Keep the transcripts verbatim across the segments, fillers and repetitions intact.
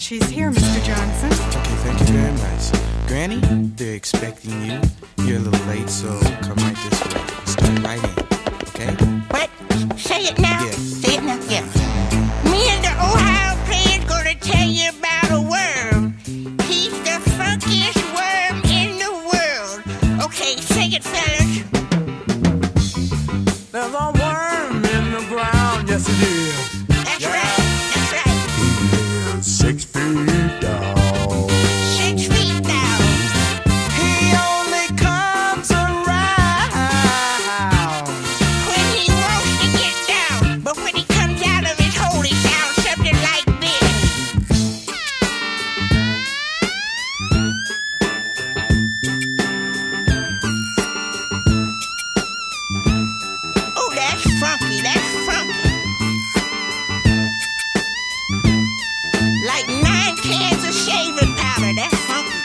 She's here, Mister Johnson. Okay, thank you very much. Granny, they're expecting you. You're a little late, so come right this way. Start right in, okay? What? Say it now. Yeah. Say it now. Yeah. Me and the Ohio player's gonna tell you about a worm. He's the funkiest worm in the world. Okay, say it, fellas. There's a worm in the ground, yes it is. That's Yeah. right. That's right. He is six feet down. Six feet down. He only comes around When he wants to get down, but when he comes out of his hole, he sounds something like this. Oh, that's funky. That's funky. Like nine cans of shaving powder. That's funky.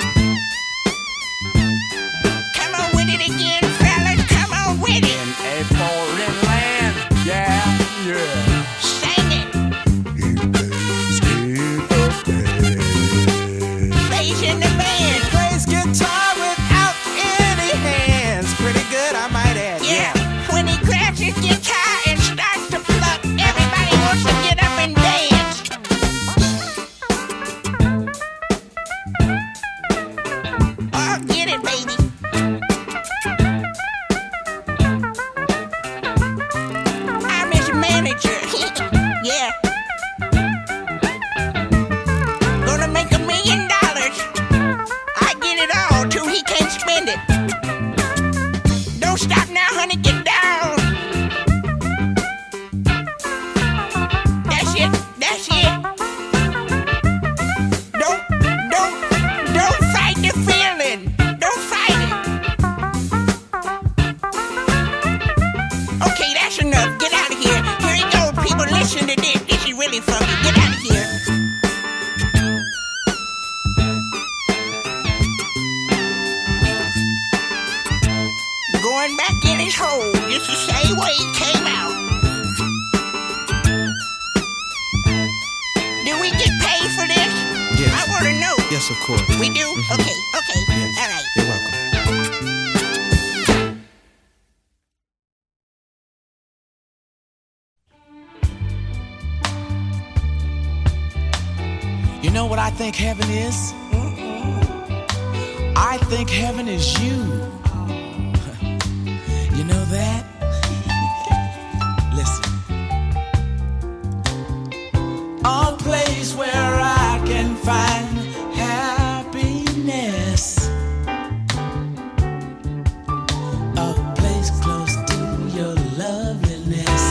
Come on with it again, fellas. Come on with it. in a foreign land. Yeah, yeah. Sing it. He plays guitar. Plays in the band. Plays guitar without any hands. Pretty good, I might add. Yeah. When he grabs his guitar and starts to pluck, everybody wants to get up and dance. Oh, get it, baby. I'm his manager. Yeah. Gonna make a million dollars. I get it all till he can't spend it. Don't stop now, honey, get down. That's it, that's it. Don't, don't, don't fight the feeling. Don't fight it. Okay, that's enough. Get out of here. Here he goes, people. Listen to this. This is really funky. Get out of here. Going back in his hole, just the same way he came out. Do we get paid for this? Yes. I want to know. Yes, of course. We do? Okay, okay. Yes. All right. You're welcome. You know what I think heaven is? I think heaven is you. You know that? Listen. A place where I can find happiness. A place close to your loveliness.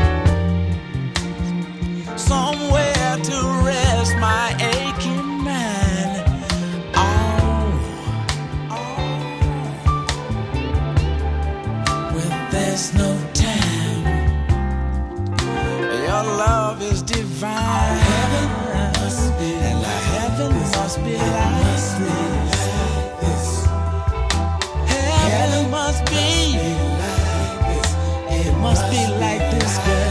Somewhere to rest my aching mind. Oh, oh. Well, there's no time. Your love is divine. Heaven must be, and like heaven must be like this. Heaven must be, it must be like this, girl.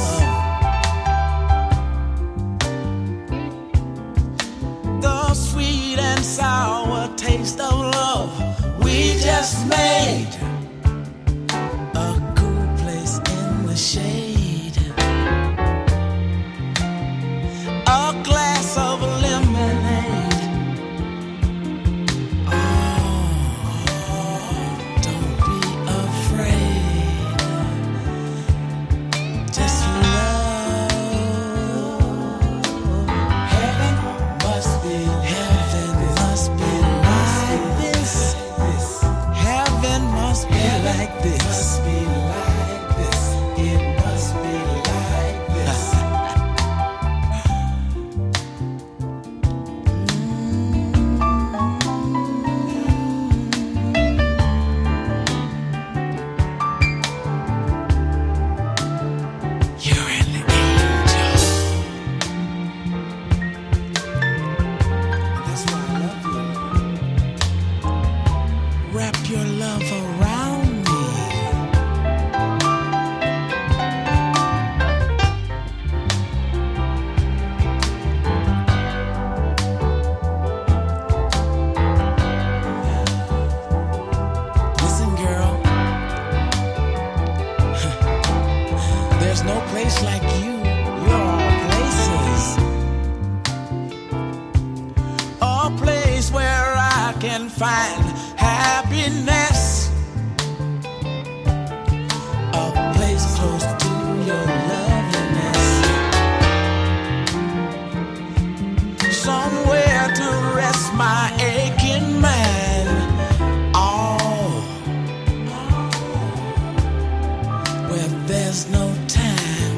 The sweet and sour taste of love we just made. A cool place in the shade. A glass of lemonade. Oh, don't be afraid. Just love. Heaven must be, heaven must be like this. Heaven find happiness, a place close to your loveliness, somewhere to rest my aching mind. Oh, where there's no time,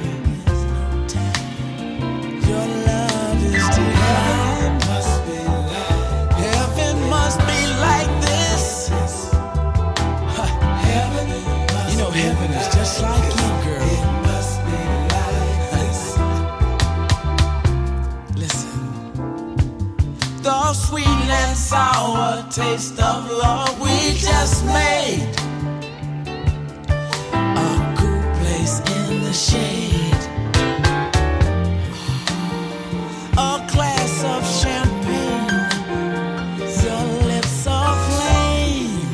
your love is divine. Heaven must be like this. Huh. You know heaven is just like you, girl. Listen, the sweet and sour taste of love we just made, a cool place in the shade, a glass of champagne, your lips aflame.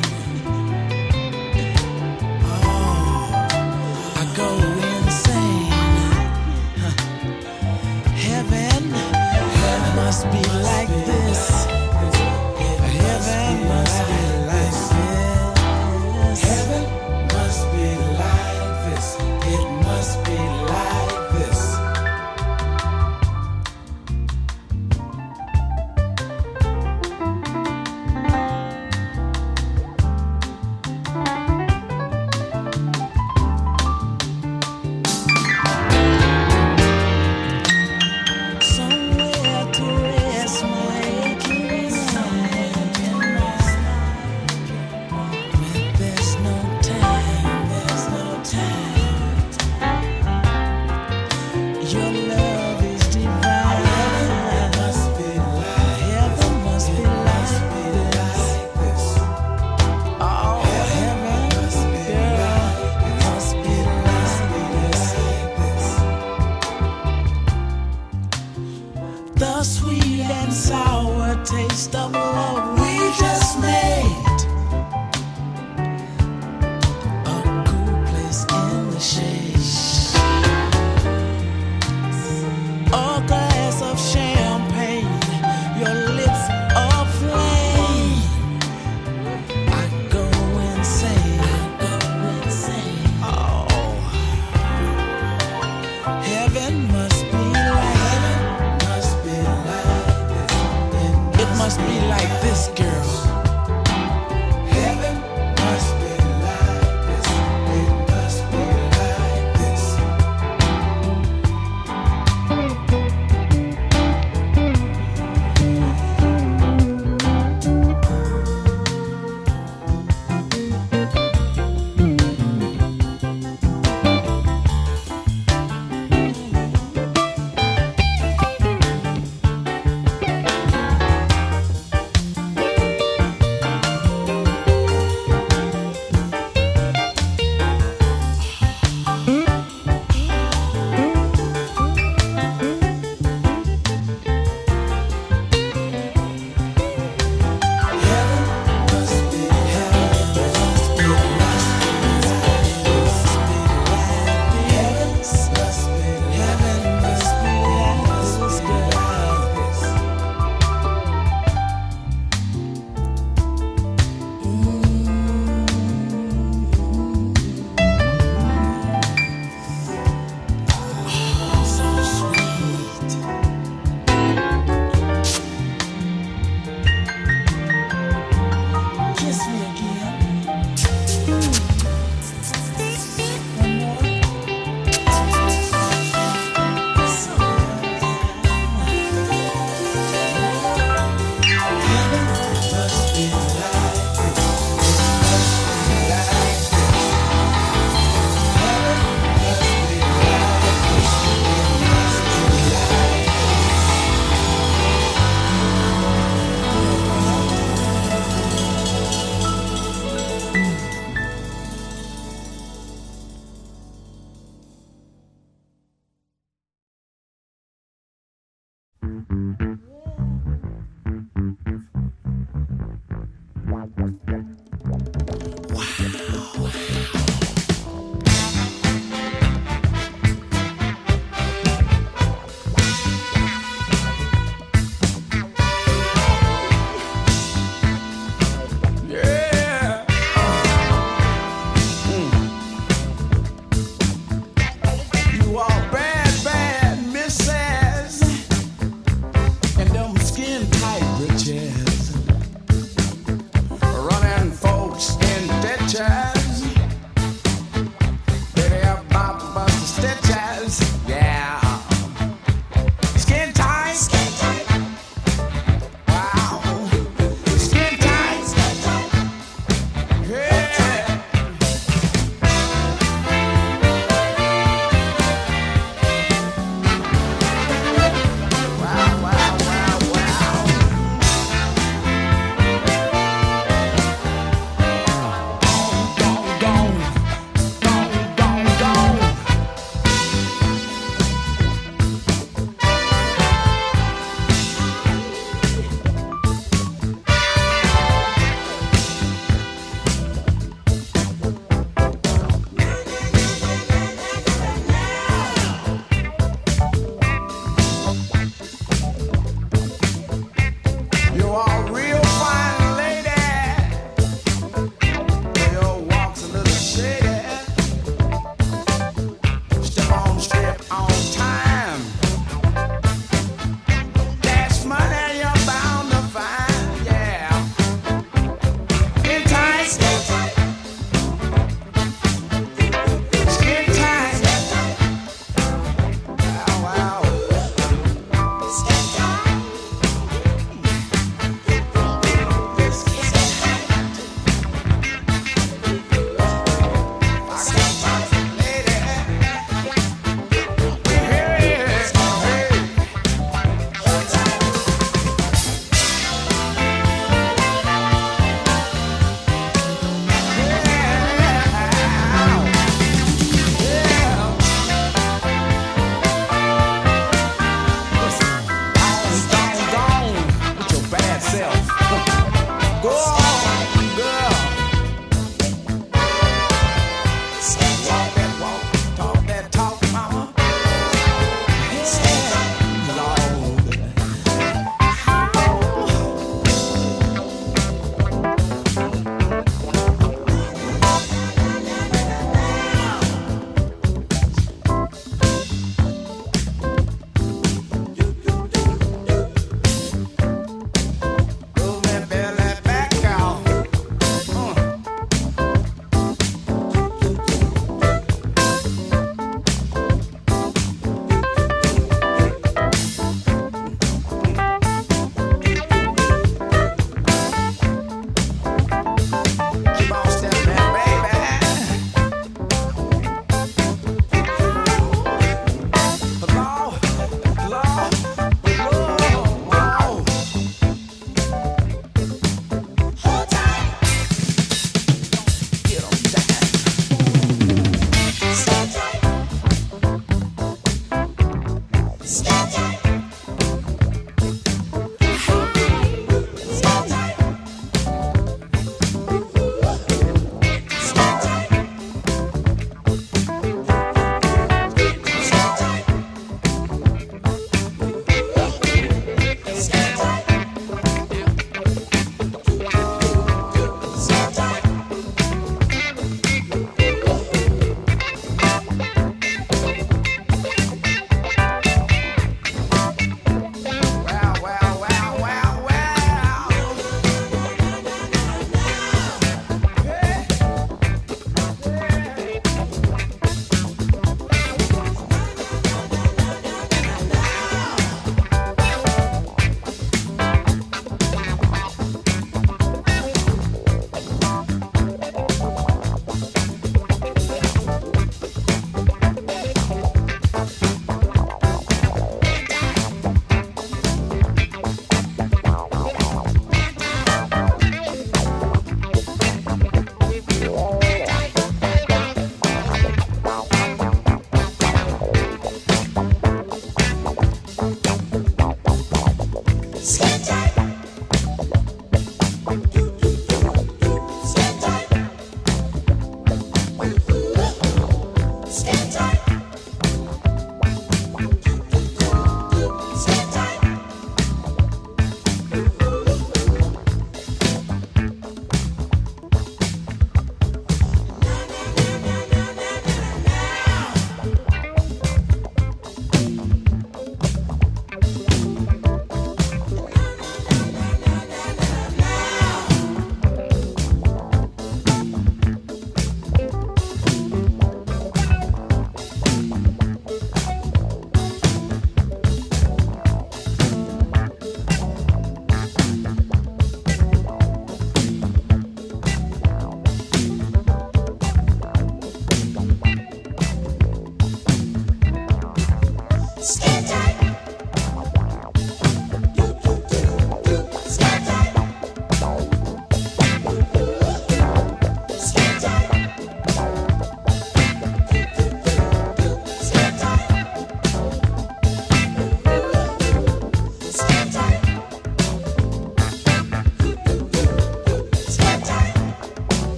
Oh, I go insane. Huh. Heaven, heaven must be like this. Heaven must be like this. Heaven must be like this. It must be like this. Somewhere to rest my aching mind. When there's no time, there's no time. Your love is divine. Heaven must be like, heaven must be like this. Oh, heaven must be, girl, must be like this. The sweet and sour taste of love we just made, a cool place in the shade, a glass of champagne, your lips aflame. I go insane, I go insane. Oh, heaven must be like, heaven must be like this. It must be like this, girl. Heaven must be like this. It must be like this.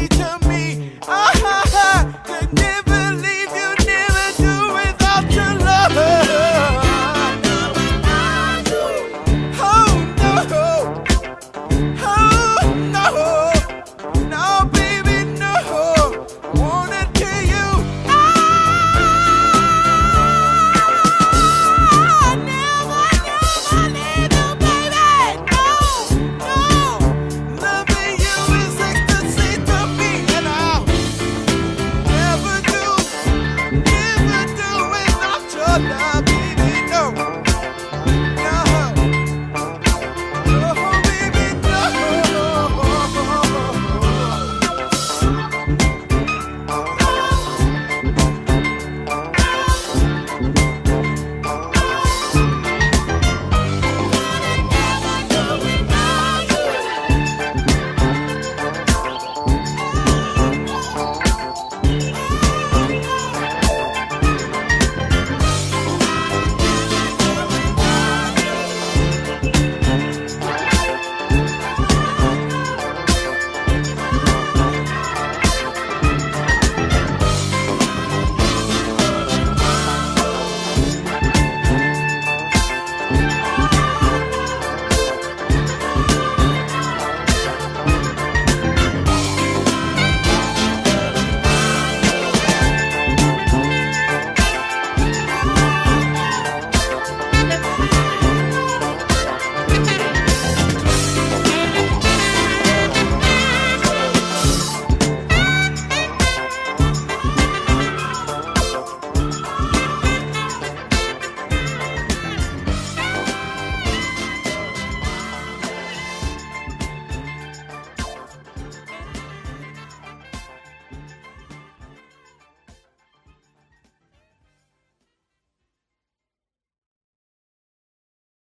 to